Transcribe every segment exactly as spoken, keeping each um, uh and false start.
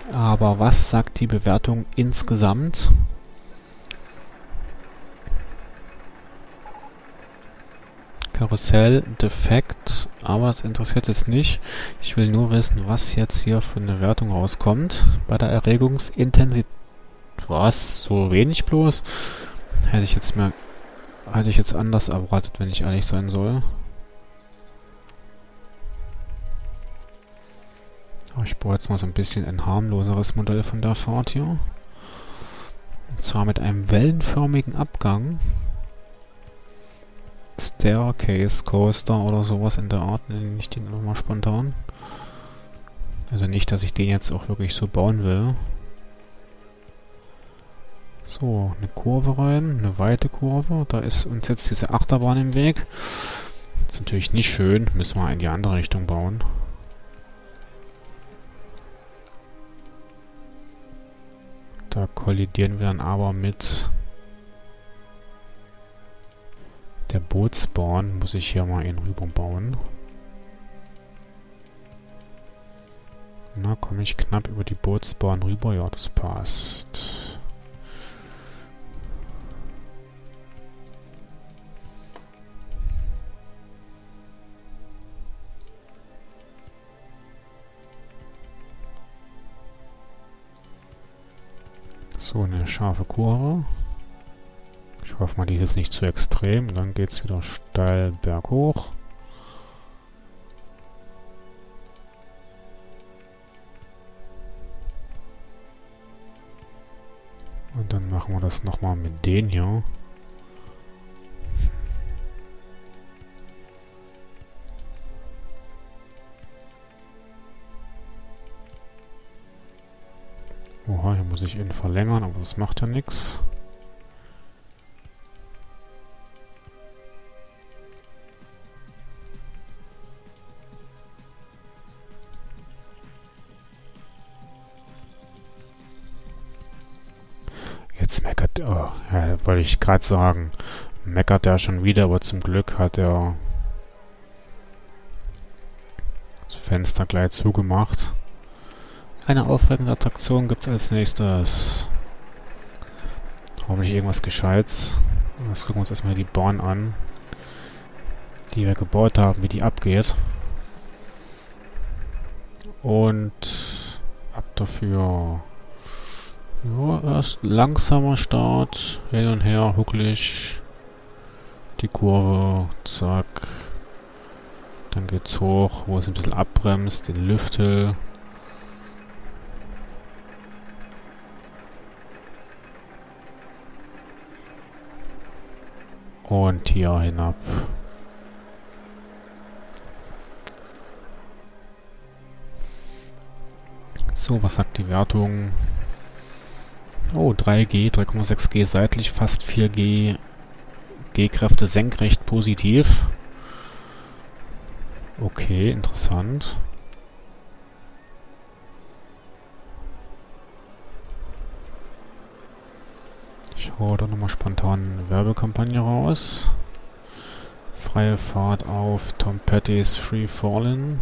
Aber was sagt die Bewertung insgesamt? Karussell, defekt, aber das interessiert jetzt nicht. Ich will nur wissen, was jetzt hier für eine Wertung rauskommt. Bei der Erregungsintensität. Was? So wenig bloß? Hätte ich jetzt mehr. Hätte ich jetzt anders erwartet, wenn ich ehrlich sein soll. Aber ich baue jetzt mal so ein bisschen ein harmloseres Modell von der Fahrt hier. Und zwar mit einem wellenförmigen Abgang. Staircase Coaster oder sowas in der Art, nenne ich den nochmal spontan. Also nicht, dass ich den jetzt auch wirklich so bauen will. So, eine Kurve rein, eine weite Kurve. Da ist uns jetzt diese Achterbahn im Weg. Das ist natürlich nicht schön, müssen wir in die andere Richtung bauen. Da kollidieren wir dann aber mit der Bootsbahn. Muss ich hier mal einen rüber bauen. Na, komme ich knapp über die Bootsbahn rüber? Ja, das passt. So, eine scharfe Kurve. Ich hoffe mal, die ist jetzt nicht zu extrem. Dann geht es wieder steil berghoch. Und dann machen wir das nochmal mit den hier. Oha, hier muss ich ihn verlängern, aber das macht ja nichts. Jetzt meckert er. Oh, ja, wollte ich gerade sagen. Meckert er schon wieder, aber zum Glück hat er das Fenster gleich zugemacht. Eine aufregende Attraktion gibt es als nächstes. Hoffentlich irgendwas Gescheites. Jetzt gucken wir uns erstmal die Bahn an, die wir gebaut haben, wie die abgeht. Und ab dafür. Ja, erst langsamer Start, hin und her, huckelig. Die Kurve, zack. Dann geht's hoch, wo es ein bisschen abbremst, den Lüftel. Und hier hinab. So, was sagt die Wertung? Oh, drei G, drei Komma sechs G seitlich, fast vier G. G-Kräfte senkrecht positiv. Okay, interessant. Ich hole da nochmal spontan eine Werbekampagne raus. Freie Fahrt auf Tom Petty's Free Fallin'.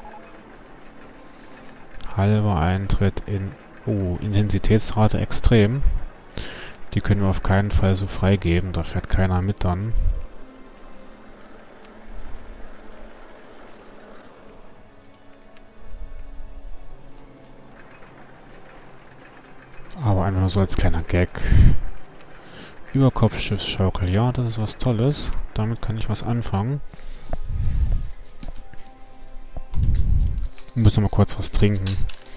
Halber Eintritt in... Oh, Intensitätsrate extrem. Die können wir auf keinen Fall so freigeben. Da fährt keiner mit dann. Aber einfach nur so als kleiner Gag. Überkopfschiffsschaukel. Ja, das ist was Tolles. Damit kann ich was anfangen. Wir müssen mal kurz was trinken.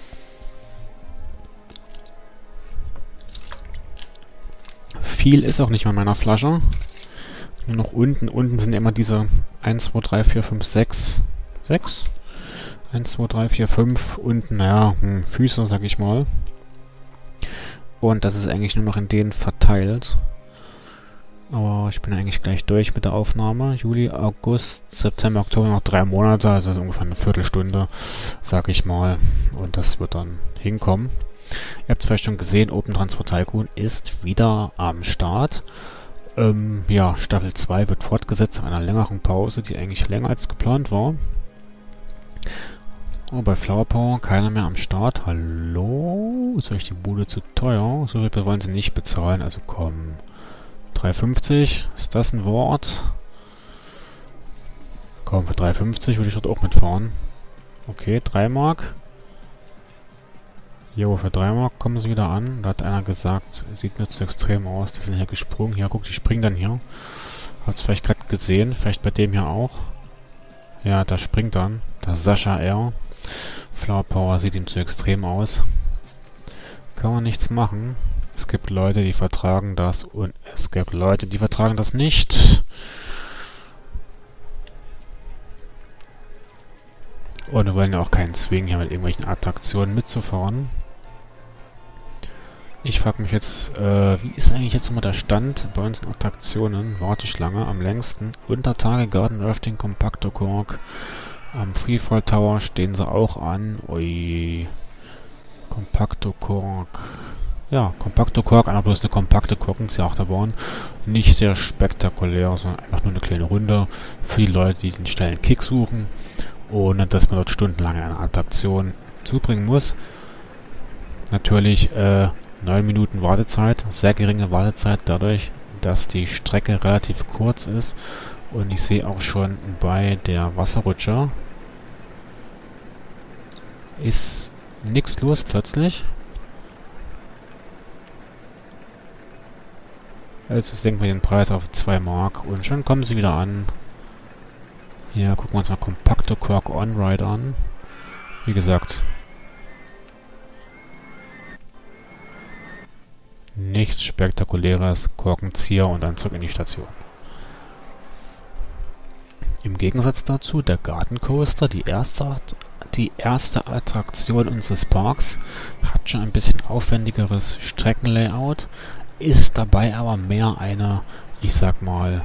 Viel ist auch nicht mehr in meiner Flasche. Nur noch unten. Unten sind immer diese eins, zwei, drei, vier, fünf, sechs. sechs? eins, zwei, drei, vier, fünf. Unten, naja, hm, Füße, sag ich mal. Und das ist eigentlich nur noch in denen verteilt. Aber ich bin eigentlich gleich durch mit der Aufnahme. Juli, August, September, Oktober, noch drei Monate. Also das ist ungefähr eine Viertelstunde, sag ich mal. Und das wird dann hinkommen. Ihr habt es vielleicht schon gesehen, Open Transport Tycoon ist wieder am Start. Ähm, ja, Staffel zwei wird fortgesetzt nach einer längeren Pause, die eigentlich länger als geplant war. Oh, bei Flower Power keiner mehr am Start. Hallo? Ist euch die Bude zu teuer? So viel wollen sie nicht bezahlen. Also komm. drei fünfzig. Ist das ein Wort? Komm, für drei fünfzig würde ich dort auch mitfahren. Okay, drei Mark. Jo, für drei Mark kommen sie wieder an. Da hat einer gesagt, sieht mir zu extrem aus. Die sind hier gesprungen. Hier, guck, die springen dann hier. Hab's vielleicht gerade gesehen. Vielleicht bei dem hier auch. Ja, da springt dann. Der Sascha R. Flower Power sieht ihm zu extrem aus. Kann man nichts machen. Es gibt Leute, die vertragen das und es gibt Leute, die vertragen das nicht. Und wir wollen ja auch keinen zwingen, hier mit irgendwelchen Attraktionen mitzufahren. Ich frage mich jetzt, äh, wie ist eigentlich jetzt nochmal der Stand bei unseren Attraktionen? Warteschlange am längsten. Untertage Garden Rafting Compacto Cork. Am Freefall Tower stehen sie auch an. Ui. Compacto Cork. Ja, Compacto Cork, einfach bloß eine kompakte Korkenzieher-Achterbahn. Nicht sehr spektakulär, sondern einfach nur eine kleine Runde für die Leute, die den schnellen Kick suchen. Ohne dass man dort stundenlang eine Attraktion zubringen muss. Natürlich, äh, neun Minuten Wartezeit, sehr geringe Wartezeit dadurch, dass die Strecke relativ kurz ist. Und ich sehe auch schon bei der Wasserrutsche ist nichts los plötzlich. Also senken wir den Preis auf zwei Mark und schon kommen sie wieder an. Hier gucken wir uns mal Compacto Cork On-Ride an. Wie gesagt, nichts Spektakuläres, Korkenzieher und dann zurück in die Station. Im Gegensatz dazu der Garden Coaster, die erste, die erste Attraktion unseres Parks, hat schon ein bisschen aufwendigeres Streckenlayout, ist dabei aber mehr eine, ich sag mal,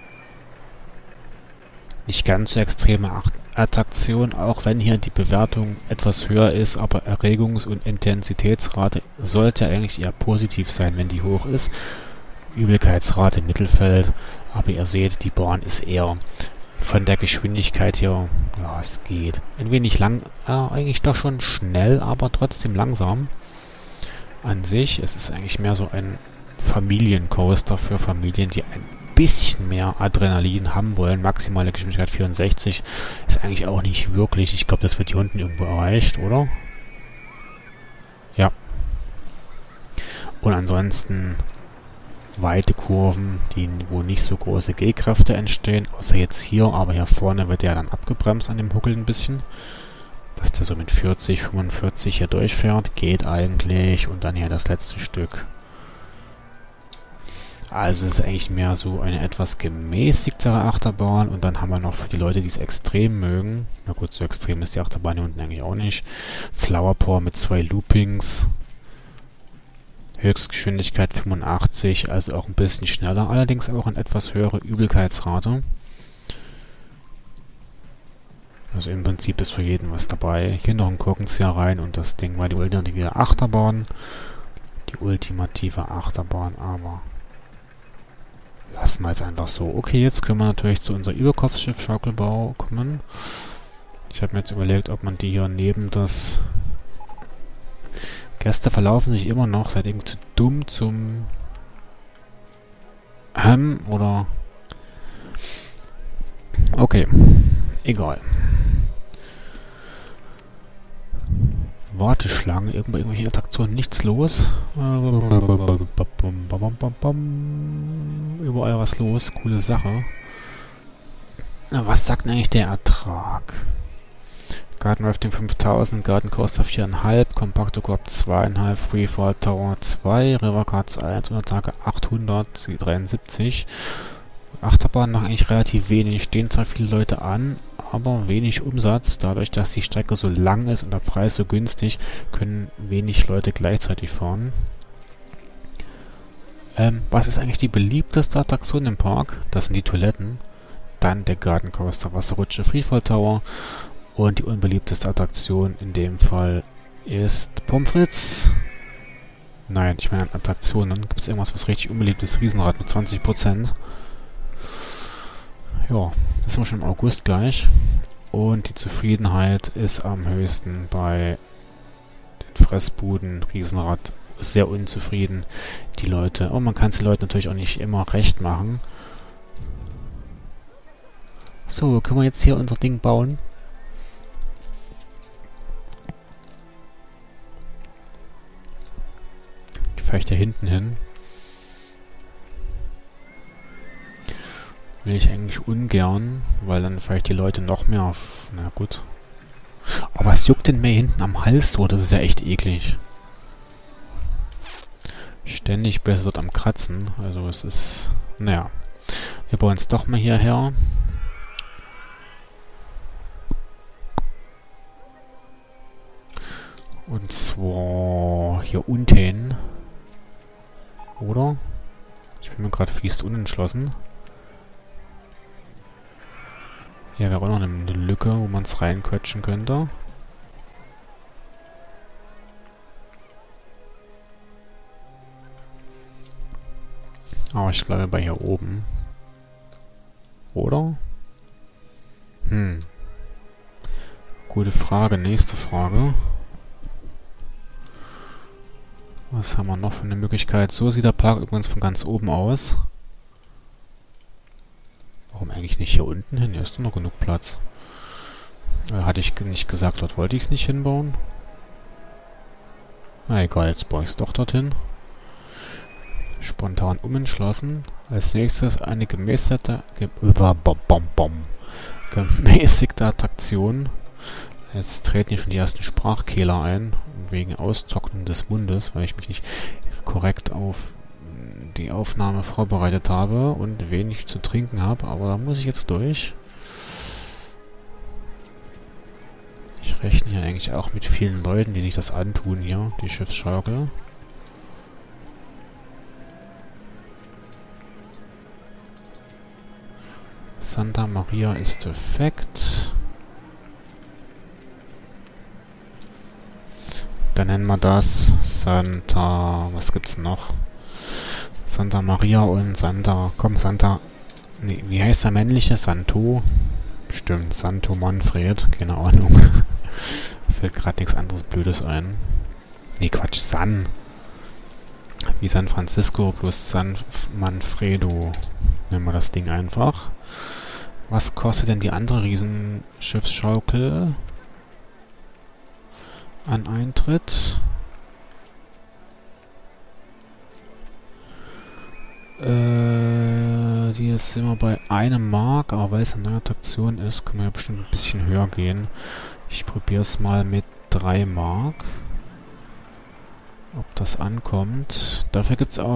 nicht ganz so extreme Attraktion, auch wenn hier die Bewertung etwas höher ist, aber Erregungs- und Intensitätsrate sollte eigentlich eher positiv sein, wenn die hoch ist. Übelkeitsrate im Mittelfeld, aber ihr seht, die Bahn ist eher von der Geschwindigkeit her, ja, es geht. Ein wenig lang, äh, eigentlich doch schon schnell, aber trotzdem langsam. An sich, es ist eigentlich mehr so ein Familiencoaster für Familien, die ein bisschen mehr Adrenalin haben wollen. Maximale Geschwindigkeit vierundsechzig ist eigentlich auch nicht wirklich. Ich glaube, das wird hier unten irgendwo erreicht, oder? Ja. Und ansonsten weite Kurven, die, wo nicht so große G-Kräfte entstehen, außer jetzt hier, aber hier vorne wird der dann abgebremst an dem Huckel ein bisschen. Dass der so mit vierzig, fünfundvierzig hier durchfährt, geht eigentlich. Und dann hier das letzte Stück. Also es ist eigentlich mehr so eine etwas gemäßigtere Achterbahn. Und dann haben wir noch für die Leute, die es extrem mögen, na gut, so extrem ist die Achterbahn hier unten eigentlich auch nicht, Flower Power mit zwei Loopings. Höchstgeschwindigkeit fünfundachtzig, also auch ein bisschen schneller, allerdings auch eine etwas höhere Übelkeitsrate. Also im Prinzip ist für jeden was dabei. Hier noch ein Korkenzieher rein und das Ding war die ultimative Achterbahn. Die ultimative Achterbahn, aber lassen wir jetzt einfach so. Okay, jetzt können wir natürlich zu unser Überkopfschiff Schaukelbau kommen. Ich habe mir jetzt überlegt, ob man die hier neben das... Gäste verlaufen sich immer noch, seid eben zu dumm zum... Ähm, oder... Okay, egal. Warteschlangen, irgendwo irgendwelche Attraktionen, nichts los. Überall was los, coole Sache. Na, was sagt denn eigentlich der Ertrag? Garden Rafting fünftausend, Garden Coaster vier Komma fünf, Compacto Cork zwei Komma fünf, Freefall Tower zwei, River Cards eins, Untertage achthundertdreiundsiebzig. Achterbahnen machen eigentlich relativ wenig, stehen zwar viele Leute an, aber wenig Umsatz. Dadurch, dass die Strecke so lang ist und der Preis so günstig, können wenig Leute gleichzeitig fahren. Ähm, was ist eigentlich die beliebteste Attraktion im Park? Das sind die Toiletten. Dann der Garden Coaster Wasserrutsche Freefall Tower. Und die unbeliebteste Attraktion in dem Fall ist Pommes frites. Nein, ich meine Attraktionen. Gibt es irgendwas, was richtig unbeliebt ist? Riesenrad mit zwanzig Prozent. Ja, das sind wir schon im August gleich. Und die Zufriedenheit ist am höchsten bei den Fressbuden. Riesenrad ist sehr unzufrieden. Die Leute, oh, man kann es den Leuten natürlich auch nicht immer recht machen. So, können wir jetzt hier unser Ding bauen? Vielleicht da hinten hin. Will ich eigentlich ungern, weil dann vielleicht die Leute noch mehr auf... Na gut. Aber was juckt denn mir hinten am Hals so? Das ist ja echt eklig. Ständig besser dort am Kratzen. Also es ist... Naja. Wir bauen es doch mal hierher. Und zwar hier unten. Oder? Ich bin mir gerade fies unentschlossen. Hier wäre auch noch eine, eine Lücke, wo man es reinquetschen könnte. Aber ich bleibe bei hier oben. Oder? Hm. Gute Frage. Nächste Frage. Was haben wir noch für eine Möglichkeit? So sieht der Park übrigens von ganz oben aus. Warum eigentlich nicht hier unten hin? Hier ist doch noch genug Platz. Äh, hatte ich nicht gesagt, dort wollte ich es nicht hinbauen. Na egal, jetzt baue ich es doch dorthin. Spontan umentschlossen. Als nächstes eine gemäßigte, ge gemäßigte Attraktion. Jetzt treten hier schon die ersten Sprachkehler ein, wegen Austrocknen des Mundes, weil ich mich nicht korrekt auf die Aufnahme vorbereitet habe und wenig zu trinken habe, aber da muss ich jetzt durch. Ich rechne hier eigentlich auch mit vielen Leuten, die sich das antun hier, die Schiffsschaukel. Santa Maria ist defekt. Dann nennen wir das Santa... Was gibt's noch? Santa Maria und Santa... Komm, Santa... Nee, wie heißt der männliche? Santo? Stimmt, Santo Manfred. Keine Ahnung. Fällt gerade nichts anderes Blödes ein. Nee, Quatsch, San. Wie San Francisco plus San Manfredo. Nehmen wir das Ding einfach. Was kostet denn die andere Riesenschiffsschaukel an Eintritt? Äh, die jetzt sind wir bei einem Mark, aber weil es eine neue Attraktion ist, können wir ja bestimmt ein bisschen höher gehen. Ich probiere es mal mit drei Mark. Ob das ankommt. Dafür gibt es auch